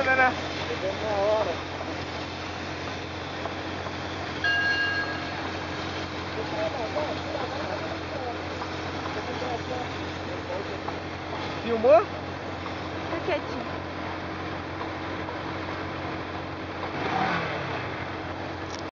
onda, né? Chegando na hora. Filmou? Tá quietinho.